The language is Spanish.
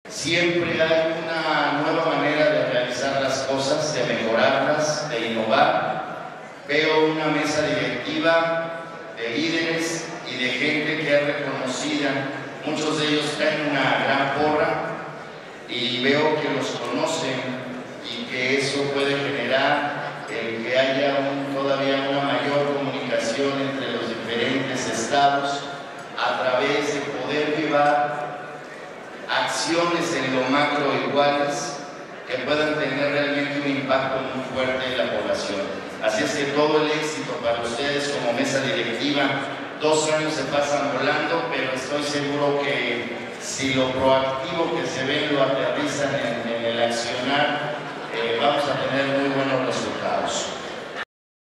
Siempre hay una nueva manera de realizar las cosas, de mejorarlas, de innovar. Veo una mesa directiva de líderes y de gente que es reconocida. Muchos de ellos traen una gran porra y veo que los conocen y que eso puede generar el que haya todavía una mayor comunicación entre los diferentes estados a través de poder llevar acciones en lo macro iguales que puedan tener realmente un impacto muy fuerte en la población. Así es que todo el éxito para ustedes como mesa directiva. 2 años se pasan volando, pero estoy seguro que si lo proactivo que se ve lo aterrizan en el accionar, vamos a tener muy buenos resultados.